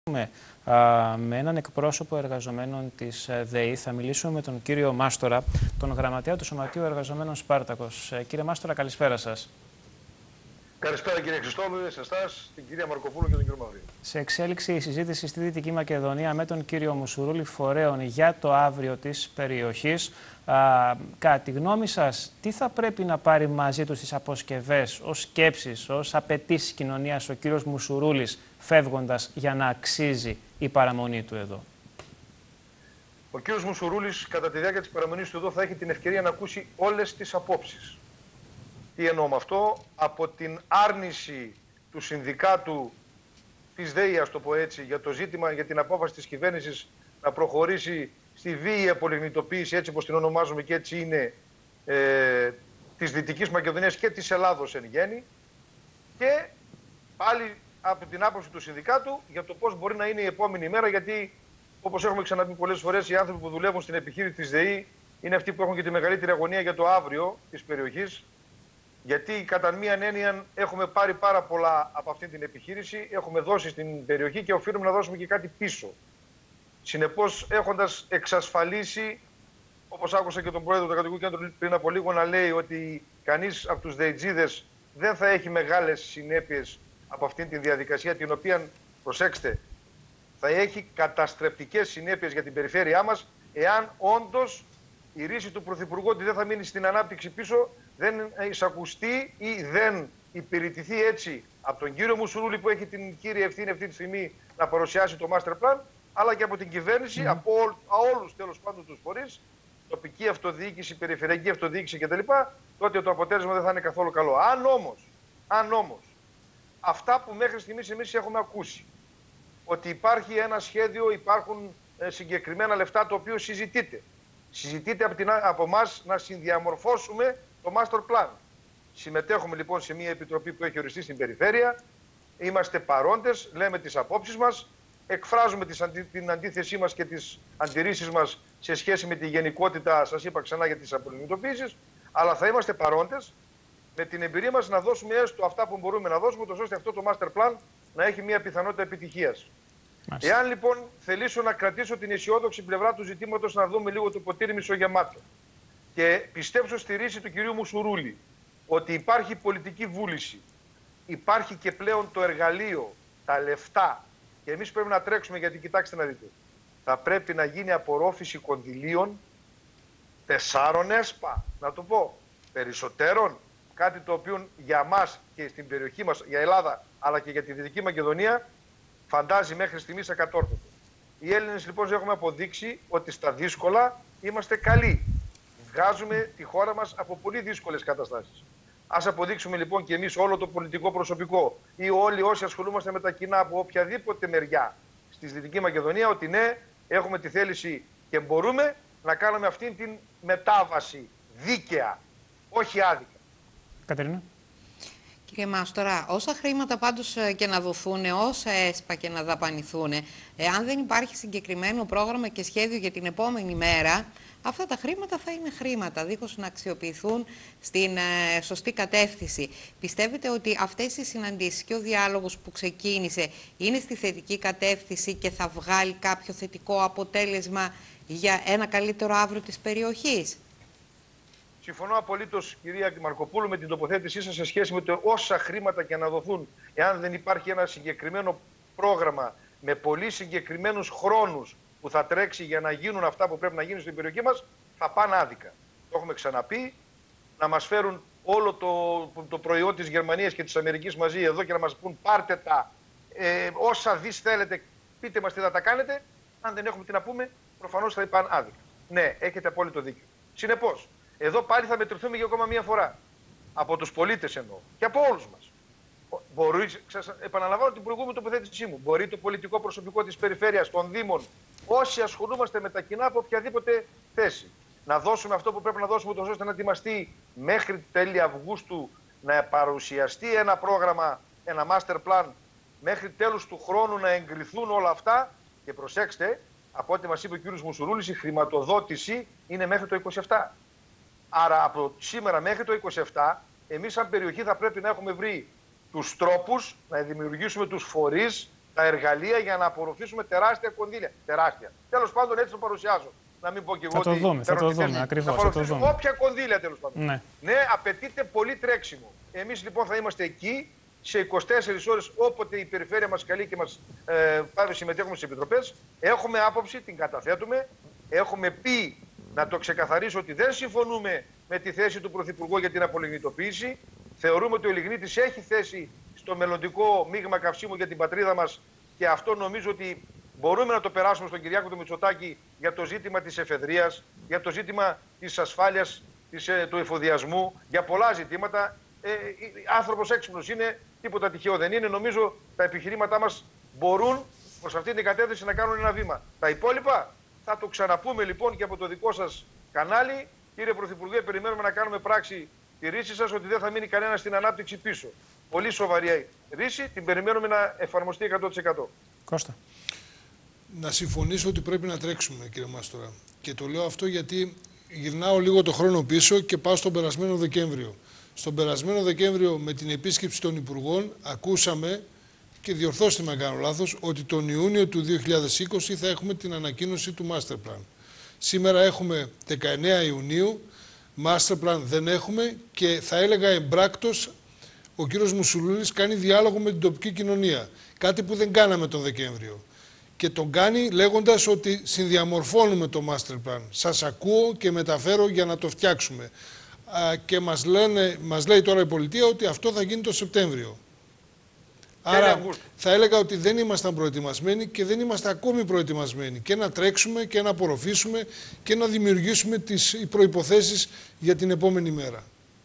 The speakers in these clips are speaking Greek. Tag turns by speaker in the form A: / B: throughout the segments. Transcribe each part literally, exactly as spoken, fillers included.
A: Με έναν εκπρόσωπο εργαζομένων της ΔΕΗ. Θα μιλήσουμε με τον κύριο Μάστορα, τον γραμματέα του Σωματείου Εργαζομένων Σπάρτακος. Κύριε Μάστορα, καλησπέρα σας.
B: Καλησπέρα κύριε Χριστόδουλε, σε εσάς, την κυρία Μαρκοπούλου και τον κύριο Μαυρίδη.
A: Σε εξέλιξη η συζήτηση στη Δυτική Μακεδονία με τον κύριο Μουσουρούλη, φορέων για το αύριο της περιοχής. Α, κατά τη γνώμη σας, τι θα πρέπει να πάρει μαζί του στις αποσκευές, ως σκέψεις, ως απαιτήσεις κοινωνίας ο κύριος Μουσουρούλης, φεύγοντας, για να αξίζει η παραμονή του εδώ?
B: Ο κύριος Μουσουρούλης κατά τη διάρκεια της παραμονής του εδώ θα έχει την ευκαιρία να ακούσει όλες τις απόψεις. Τι εννοώ με αυτό? Από την άρνηση του συνδικάτου της ΔΕΗ, ας το πω έτσι, για το ζήτημα, για την απόφαση της κυβέρνησης να προχωρήσει στη βίαιη απολιγνητοποίηση, έτσι όπως την ονομάζουμε και έτσι είναι, ε, της Δυτικής Μακεδονίας και της Ελλάδος εν γέννη, και πάλι από την άποψη του συνδικάτου για το πώς μπορεί να είναι η επόμενη μέρα, γιατί όπως έχουμε ξαναπεί πολλές φορές, οι άνθρωποι που δουλεύουν στην επιχείρηση της ΔΕΗ είναι αυτοί που έχουν και τη μεγαλύτερη αγωνία για το αύριο της περιοχής, γιατί κατά μίαν έννοια έχουμε πάρει πάρα πολλά από αυτή την επιχείρηση, έχουμε δώσει στην περιοχή και οφείλουμε να δώσουμε και κάτι πίσω. Συνεπώς, έχοντας εξασφαλίσει, όπως άκουσα και τον πρόεδρο του Εργατικού Κέντρου πριν από λίγο να λέει ότι κανείς από τους ΔΕΗτζίδες δεν θα έχει μεγάλες συνέπειες από αυτήν τη διαδικασία, την οποία, προσέξτε, θα έχει καταστρεπτικές συνέπειες για την περιφέρειά μας, εάν όντως η ρίση του Πρωθυπουργού ότι δεν θα μείνει στην ανάπτυξη πίσω δεν εισακουστεί ή δεν υπηρετηθεί έτσι από τον κύριο Μουσουρούλη, που έχει την κύρια ευθύνη αυτή τη στιγμή να παρουσιάσει το Master Plan, αλλά και από την κυβέρνηση, mm. από όλους τέλος πάντων τους φορείς, τοπική αυτοδιοίκηση, περιφερειακή αυτοδιοίκηση κτλ., τότε το αποτέλεσμα δεν θα είναι καθόλου καλό. Αν όμως, αν όμως αυτά που μέχρι στιγμής εμείς έχουμε ακούσει, ότι υπάρχει ένα σχέδιο, υπάρχουν ε, συγκεκριμένα λεφτά το οποίο συζητείται. Συζητείται από, την, από εμάς να συνδιαμορφώσουμε το Master Plan. Συμμετέχουμε λοιπόν σε μια επιτροπή που έχει οριστεί στην περιφέρεια, είμαστε παρόντες, λέμε τις απόψεις μας, εκφράζουμε τις, την αντίθεσή μας και τις αντιρρήσεις μας σε σχέση με τη γενικότητα, σας είπα ξανά, για τις απολιγνητοποίησεις, αλλά θα είμαστε παρόντες με την εμπειρία μας να δώσουμε έστω αυτά που μπορούμε να δώσουμε, τόσο ώστε αυτό το Master Plan να έχει μια πιθανότητα επιτυχίας. Μάλιστα. Εάν λοιπόν θελήσω να κρατήσω την αισιόδοξη πλευρά του ζητήματος, να δούμε λίγο το ποτήρι μισογεμάτο, και πιστέψω στη ρίση του κυρίου Μουσουρούλη ότι υπάρχει πολιτική βούληση, υπάρχει και πλέον το εργαλείο, τα λεφτά, και εμείς πρέπει να τρέξουμε, γιατί κοιτάξτε να δείτε, θα πρέπει να γίνει απορρόφηση κονδυλίων τεσσάρων ΕΣΠΑ, να το πω, περισσότερων, κάτι το οποίο για μας και στην περιοχή μας, για Ελλάδα, αλλά και για τη Δυτική Μακεδονία, φαντάζει μέχρι στιγμής ακατόρθωτο. Οι Έλληνες λοιπόν έχουμε αποδείξει ότι στα δύσκολα είμαστε καλοί. Βγάζουμε τη χώρα μας από πολύ δύσκολες καταστάσεις. Ας αποδείξουμε λοιπόν και εμείς, όλο το πολιτικό προσωπικό ή όλοι όσοι ασχολούμαστε με τα κοινά από οποιαδήποτε μεριά στη Δυτική Μακεδονία, ότι ναι, έχουμε τη θέληση και μπορούμε να κάνουμε αυτήν την μετάβαση δίκαια, όχι άδικα.
A: Κατερίνα.
C: Κύριε Μάστορα, όσα χρήματα πάντως και να δοθούν, όσα ΕΣΠΑ και να δαπανηθούν, εάν δεν υπάρχει συγκεκριμένο πρόγραμμα και σχέδιο για την επόμενη μέρα, αυτά τα χρήματα θα είναι χρήματα, δίχως να αξιοποιηθούν στην ε, σωστή κατεύθυνση. Πιστεύετε ότι αυτές οι συναντήσεις και ο διάλογος που ξεκίνησε είναι στη θετική κατεύθυνση και θα βγάλει κάποιο θετικό αποτέλεσμα για ένα καλύτερο αύριο της περιοχής?
B: Συμφωνώ απολύτως, κυρία Μαρκοπούλου, με την τοποθέτησή σας σε σχέση με το όσα χρήματα και να δοθούν, εάν δεν υπάρχει ένα συγκεκριμένο πρόγραμμα με πολύ συγκεκριμένους χρόνους που θα τρέξει για να γίνουν αυτά που πρέπει να γίνουν στην περιοχή μας, θα πάνε άδικα. Το έχουμε ξαναπεί, να μας φέρουν όλο το, το προϊόν της Γερμανίας και της Αμερικής μαζί εδώ και να μας πούν πάρτε τα, ε, όσα δις θέλετε, πείτε μας τι θα τα κάνετε. Αν δεν έχουμε τι να πούμε, προφανώς θα πάνε άδικα. Ναι, έχετε απόλυτο δίκιο. Συνεπώς, εδώ πάλι θα μετρηθούμε για ακόμα μία φορά. Από τους πολίτες εννοώ. Και από όλους μας. Μπορεί, σας επαναλαμβάνω την προηγούμενη τοποθέτησή μου. Μπορεί το πολιτικό προσωπικό της περιφέρειας, των Δήμων, όσοι ασχολούμαστε με τα κοινά από οποιαδήποτε θέση, να δώσουμε αυτό που πρέπει να δώσουμε, τόσο ώστε να ετοιμαστεί μέχρι τέλη Αυγούστου, να παρουσιαστεί ένα πρόγραμμα, ένα master plan, μέχρι τέλους του χρόνου να εγκριθούν όλα αυτά. Και προσέξτε, από ό,τι μας είπε ο κ. Μουσουρούλης, η χρηματοδότηση είναι μέχρι το είκοσι επτά. Άρα από σήμερα μέχρι το είκοσι επτά, εμείς σαν περιοχή θα πρέπει να έχουμε βρει τους τρόπους να δημιουργήσουμε τους φορείς, τα εργαλεία για να απορροφήσουμε τεράστια κονδύλια. Τεράστια. Τέλος πάντων, έτσι το παρουσιάζω. Να μην πω και εγώ
A: θα το
B: ότι
A: δούμε, θα το δούμε, ακριβώς.
B: Θα το δούμε. Όποια κονδύλια τέλος πάντων.
A: Ναι.
B: ναι, απαιτείται πολύ τρέξιμο. Εμείς λοιπόν θα είμαστε εκεί σε είκοσι τέσσερις ώρες, όποτε η περιφέρεια μας καλεί και μας ε, πάρει συμμετέχουμε στις επιτροπές. Έχουμε άποψη, την καταθέτουμε. Έχουμε πει, να το ξεκαθαρίσω, ότι δεν συμφωνούμε με τη θέση του Πρωθυπουργού για την απολιγνητοποίηση. Θεωρούμε ότι ο λιγνίτης έχει θέση στο μελλοντικό μείγμα καυσίμου για την πατρίδα μας και αυτό νομίζω ότι μπορούμε να το περάσουμε στον Κυριάκο του Μητσοτάκη για το ζήτημα της εφεδρείας, για το ζήτημα της ασφάλειας, της, ε, του εφοδιασμού, για πολλά ζητήματα. Ε, άνθρωπος έξυπνος είναι, τίποτα τυχαίο δεν είναι. Νομίζω τα επιχειρήματά μας μπορούν προς αυτή την κατεύθυνση να κάνουν ένα βήμα. Τα υπόλοιπα θα το ξαναπούμε λοιπόν και από το δικό σας κανάλι. Κύριε Πρωθυπουργέ, περιμένουμε να κάνουμε πράξη τη ρίση σας, ότι δεν θα μείνει κανένα στην ανάπτυξη πίσω. Πολύ σοβαρή ρίση, την περιμένουμε να εφαρμοστεί εκατό τοις εκατό.
A: Κώστα.
D: Να συμφωνήσω ότι πρέπει να τρέξουμε, κύριε Μάστορα. Και το λέω αυτό γιατί γυρνάω λίγο το χρόνο πίσω και πάω στον περασμένο Δεκέμβριο. Στον περασμένο Δεκέμβριο, με την επίσκεψη των Υπουργών, ακούσαμε, και διορθώστε με αν κάνω λάθος, ότι τον Ιούνιο του δύο χιλιάδες είκοσι θα έχουμε την ανακοίνωση του Master Plan. Σήμερα έχουμε δεκαεννέα Ιουνίου, Master Plan δεν έχουμε και θα έλεγα εμπράκτος ο κύριος Μουσουρούλης κάνει διάλογο με την τοπική κοινωνία. Κάτι που δεν κάναμε τον Δεκέμβριο. Και τον κάνει λέγοντας ότι συνδιαμορφώνουμε το Master Plan. Σας ακούω και μεταφέρω για να το φτιάξουμε. Α, και μας, λένε, μας λέει τώρα η πολιτεία ότι αυτό θα γίνει το Σεπτέμβριο. Άρα θα έλεγα ότι δεν ήμασταν προετοιμασμένοι και δεν είμαστε ακόμη προετοιμασμένοι και να τρέξουμε και να απορροφήσουμε και να δημιουργήσουμε τις προϋποθέσεις για την επόμενη μέρα.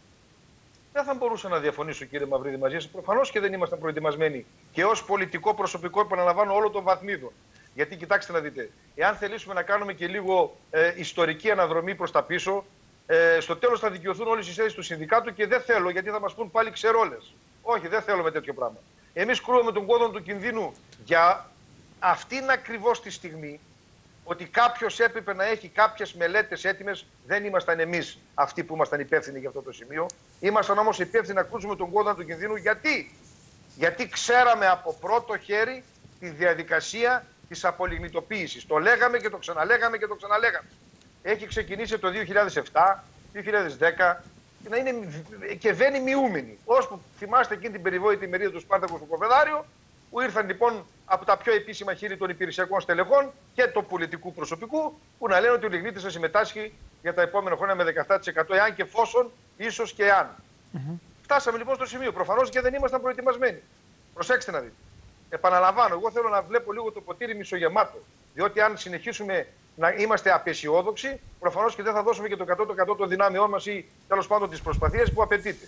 B: Δεν θα μπορούσα να διαφωνήσω, κύριε Μαυρίδη, μαζί σας. Προφανώς και δεν ήμασταν προετοιμασμένοι. Και ως πολιτικό προσωπικό, επαναλαμβάνω, όλο των βαθμίδων. Γιατί κοιτάξτε να δείτε, εάν θελήσουμε να κάνουμε και λίγο ε, ιστορική αναδρομή προς τα πίσω, ε, στο τέλος θα δικαιωθούν όλες οι θέσεις του συνδικάτου και δεν θέλω, γιατί θα μας πούν πάλι ξερόλες. Όχι, δεν θέλουμε τέτοιο πράγμα. Εμείς κρούουμε τον κόδωνα του κινδύνου για αυτήν ακριβώς τη στιγμή, ότι κάποιος έπρεπε να έχει κάποιες μελέτες έτοιμες. Δεν ήμασταν εμείς αυτοί που ήμασταν υπεύθυνοι για αυτό το σημείο. Ήμασταν όμως υπεύθυνοι να κρούσουμε τον κόδωνα του κινδύνου. Γιατί? Γιατί ξέραμε από πρώτο χέρι τη διαδικασία της απολιγνητοποίησης. Το λέγαμε και το ξαναλέγαμε και το ξαναλέγαμε. Έχει ξεκινήσει το δύο χιλιάδες επτά, δύο χιλιάδες δέκα να είναι και βαίνει μειούμενη. Ώσπου θυμάστε εκείνη την περιβόητη μερίδα του Σπάρτακου στο Κοβεδάριο, που ήρθαν λοιπόν από τα πιο επίσημα χείλη των υπηρεσιακών στελεχών και του πολιτικού προσωπικού, που να λένε ότι ο λιγνίτης θα συμμετάσχει για τα επόμενα χρόνια με δεκαεπτά τοις εκατό, εάν και εφόσον, ίσως και αν. Mm-hmm. Φτάσαμε λοιπόν στο σημείο. Προφανώς και δεν ήμασταν προετοιμασμένοι. Προσέξτε να δείτε. Επαναλαμβάνω, εγώ θέλω να βλέπω λίγο το ποτήρι μισογεμάτο. Διότι αν συνεχίσουμε να είμαστε απεσιόδοξοι, προφανώς και δεν θα δώσουμε και το εκατό τοις εκατό των δυνάμεών μας ή τέλος πάντων τις προσπαθίες που απαιτείται.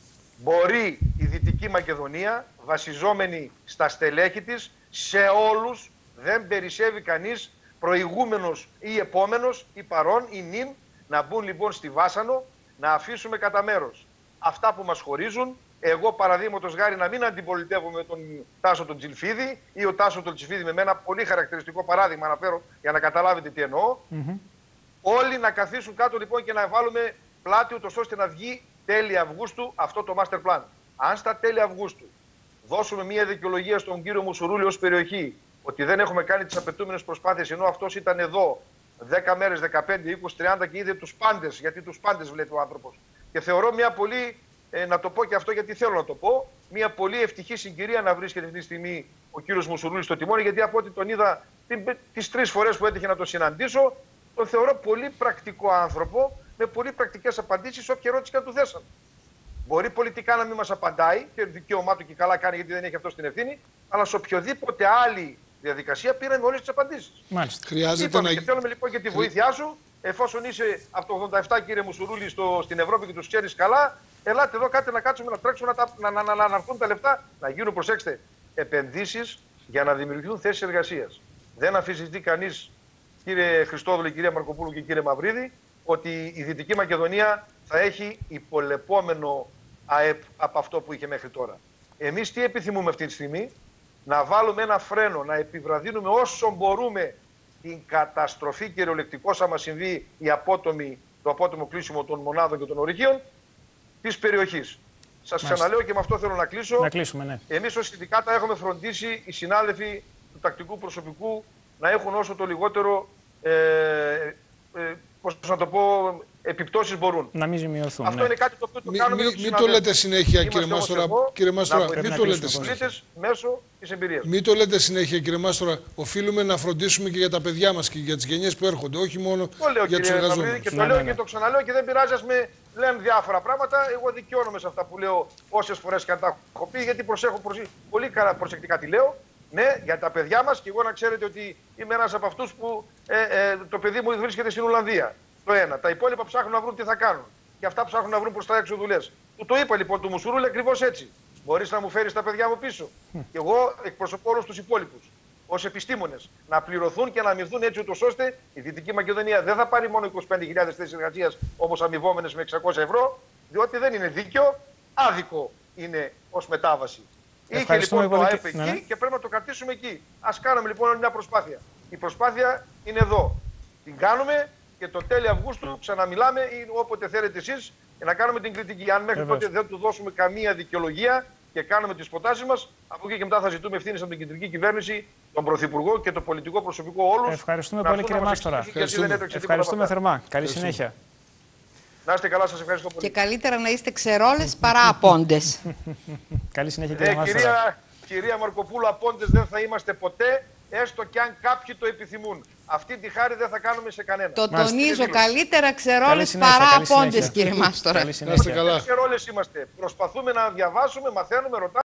B: Μπορεί η Δυτική Μακεδονία, βασιζόμενη στα στελέχη της, σε όλους, δεν περισσεύει κανείς, προηγούμενος ή επόμενος ή παρόν ή νυν, να μπουν λοιπόν στη Βάσανο, να αφήσουμε κατά μέρος αυτά που μας χωρίζουν. Εγώ παραδείγματος χάρη να μην αντιπολιτεύομαι με τον Τάσο τον Τζιλφίδη ή ο Τάσο τον Τζιλφίδη με ένα πολύ χαρακτηριστικό παράδειγμα αναφέρω για να καταλάβετε τι εννοώ. Mm-hmm. Όλοι να καθίσουν κάτω λοιπόν και να βάλουμε πλάτη ούτως ώστε να βγει τέλη Αυγούστου αυτό το master plan. Αν στα τέλη Αυγούστου δώσουμε μια δικαιολογία στον κύριο Μουσουρούλη ως περιοχή ότι δεν έχουμε κάνει τις απαιτούμενες προσπάθειες, ενώ αυτός ήταν εδώ δέκα μέρες, δεκαπέντε, είκοσι, τριάντα και είδε τους πάντες, γιατί τους πάντες βλέπει ο άνθρωπος. Και θεωρώ μια πολύ, ε, να το πω και αυτό γιατί θέλω να το πω, μια πολύ ευτυχή συγκυρία να βρίσκεται αυτή τη στιγμή ο κύριος Μουσουρούλης στο τιμόνι, γιατί από ό,τι τον είδα τις τρεις φορές που έτυχε να τον συναντήσω, τον θεωρώ πολύ πρακτικό άνθρωπο, με πολύ πρακτικές απαντήσεις, όποια ερώτηση και να του θέσαν. Μπορεί πολιτικά να μην μας απαντάει, και δικαίωμά του και καλά κάνει γιατί δεν έχει αυτό την ευθύνη, αλλά σε οποιοδήποτε άλλη διαδικασία πήραμε όλες τις απαντήσεις.
D: Μάλιστα. Χρειάζεται
B: Είπαμε,
D: να...
B: και θέλουμε λοιπόν και τη βοήθειά σου, εφόσον είσαι από το ογδόντα επτά κύριε Μουσουρούλη στο, στην Ευρώπη και τους ξέρεις καλά, ελάτε εδώ κάτι να κάτσουμε να τρέξουμε, να, τα, να, να, να, να αναρθούν τα λεφτά, να γίνουν, προσέξτε, επενδύσεις για να δημιουργηθούν θέσεις εργασίας. Δεν αμφισβητεί κανείς, κύριε Χριστόδουλη, κυρία Μαρκοπούλου και κύριε Μαυρίδη, ότι η Δυτική Μακεδονία θα έχει υπολεπόμενο ΑΕΠ από αυτό που είχε μέχρι τώρα. Εμείς τι επιθυμούμε αυτή τη στιγμή? Να βάλουμε ένα φρένο, να επιβραδύνουμε όσο μπορούμε την καταστροφή κυριολεκτικώς, άμα συμβεί η απότομη, το απότομο κλείσιμο των μονάδων και των ορυχείων της περιοχής. Σας ξαναλέω και με αυτό θέλω να κλείσω.
A: Να κλείσουμε, ναι.
B: Εμείς ως συνδικάτα έχουμε φροντίσει οι συνάδελφοι του τακτικού προσωπικού να έχουν όσο το λιγότερο, ε, ε, πώς να το πω, επιπτώσεις μπορούν.
A: Να μην ζημιωθούν.
B: Αυτό
A: ναι.
B: είναι κάτι το οποίο το
D: Μη,
B: κάνουμε
D: μη,
B: για τους
D: μην το λέτε συνέχεια,
B: Είμαστε
D: κύριε Μάστορα.
B: εδώ
D: Κύριε Μάστορα,
B: να
D: μην
A: να
D: το λέτε
A: κλείσουμε,
D: συνέχεια.
B: πολίτες μέσω της εμπειρίας.
D: Μην το λέτε συνέχεια, κύριε Μάστορα. Οφείλουμε να φροντίσουμε και για τα παιδιά μας και για τις γενιές που έρχονται, όχι μόνο
B: Το λέω,
D: για τους
B: κύριε Μαυρίδη,
D: εργαζόμενους.
B: και το
A: Ναι,
B: λέω
A: ναι, ναι.
B: και το ξαναλέω και δεν πειράζει, ας με λένε διάφορα πράγματα. Εγώ δικαιώνομαι σε αυτά που λέω όσες φορές και αν τα έχω πει, γιατί προσέχω προσ... πολύ καλά προσεκτικά τι λέω. Ναι, για τα παιδιά μας, και εγώ να ξέρετε ότι είμαι ένας από αυτούς που ε, ε, το παιδί μου βρίσκεται στην Ολλανδία. Το ένα. Τα υπόλοιπα ψάχνουν να βρουν τι θα κάνουν. Και αυτά ψάχνουν να βρουν προς τα έξω δουλειές. Του το είπα λοιπόν του Μουσουρούλη ακριβώς έτσι. Μπορείς να μου φέρεις τα παιδιά μου πίσω. Και εγώ εκπροσωπώ όλους τους υπόλοιπους ως επιστήμονες να πληρωθούν και να αμοιβθούν έτσι ούτως ώστε η Δυτική Μακεδονία δεν θα πάρει μόνο είκοσι πέντε χιλιάδες θέσεις εργασίας όπως αμοιβόμενες με εξακόσια ευρώ, διότι δεν είναι δίκαιο, άδικο είναι ως μετάβαση. Είχε λοιπόν το ΑΕΠ εκεί, ναι, και πρέπει να το κρατήσουμε εκεί. Ας κάνουμε λοιπόν μια προσπάθεια. Η προσπάθεια είναι εδώ. Την κάνουμε και το τέλη Αυγούστου ξαναμιλάμε ή όποτε θέλετε εσείς να κάνουμε την κριτική. Αν μέχρι
A: Βεβαίως.
B: τότε δεν του δώσουμε καμία δικαιολογία και κάνουμε τις προτάσεις μας, από εκεί και μετά θα ζητούμε ευθύνες από την κεντρική κυβέρνηση, τον Πρωθυπουργό και το πολιτικό προσωπικό όλους.
A: Ευχαριστούμε πολύ, κύριε Μάστορα.
B: Ευχαριστούμε,
A: Ευχαριστούμε θερμά. Καλή συνέχεια.
B: Να είστε καλά, σας ευχαριστώ πολύ.
C: Και καλύτερα να είστε ξερόλες παρά απόντες.
A: Καλή συνέχεια, κύριε
B: Ε,
A: Μάστορα.
B: κυρία, κυρία Μαρκοπούλου, απόντες δεν θα είμαστε ποτέ, έστω και αν κάποιοι το επιθυμούν. Αυτή τη χάρη δεν θα κάνουμε σε κανένα.
C: Το
A: Μάλιστα.
C: τονίζω, καλύτερα
A: Καλή
C: ξερόλες
A: συνέχεια,
C: παρά
A: καλή
C: απόντες,
A: συνέχεια.
C: κύριε Μάστορα.
A: Καλή
D: Να είστε
A: συνέχεια.
D: καλά.
B: Όλες είμαστε. Προσπαθούμε να διαβάσουμε, μαθαίνουμε, ρωτάμε.